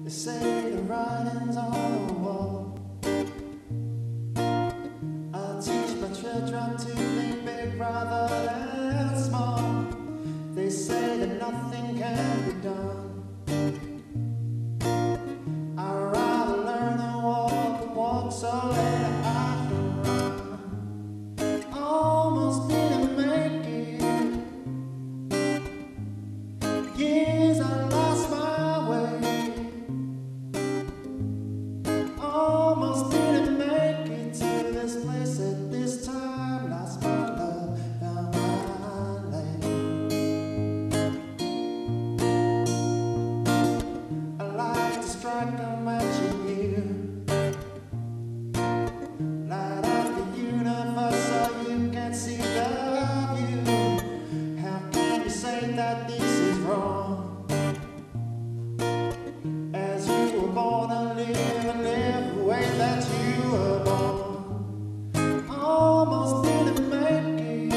They say the writing's on the wall. I'll teach my children to think big rather than small. They say that nothing can be done. I'd rather learn to walk so that I can run. Almost didn't make it. Years I lost my way. Almost didn't make it to this place at this time. Lost my love, found my lane. I like to strike a match in you, light up the universe so you can see the view. How can you say that this is wrong? As you were born to live the way that you were born. Almost didn't make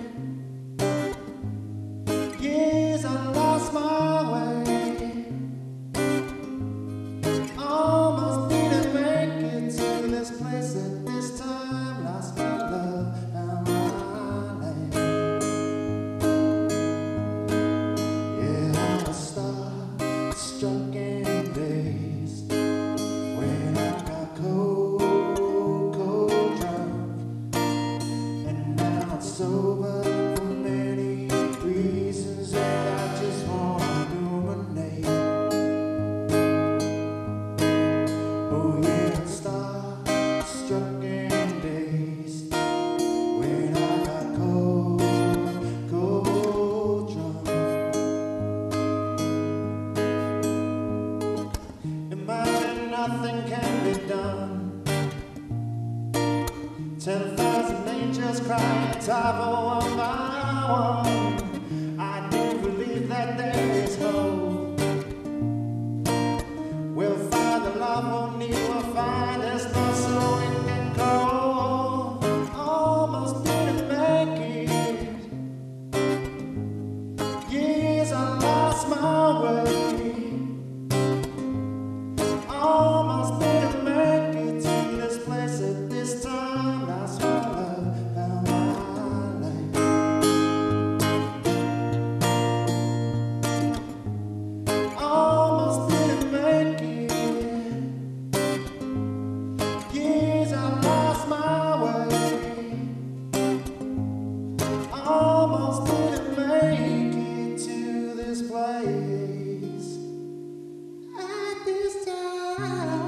it. Years I lost my way. Almost didn't make it to this place at this time. Lost my love, found my lane. Yeah, I'm a star struck in days when I got cold, cold drunk, and now I'm sober for many reasons that I just wanna illuminate. Oh yeah, star struck in days when I got cold, cold drunk. Imagine nothing can be done. 10,000 angels crying, time one by one. I do believe that there is hope. We'll find the love we'll need, we'll find this love so we can go. Almost didn't make it. Years I lost my way. Almost didn't make it to this place at this time. Lost my love, found my lane. Almost didn't make it. Years I lost my way. Almost didn't make it to this place at this time.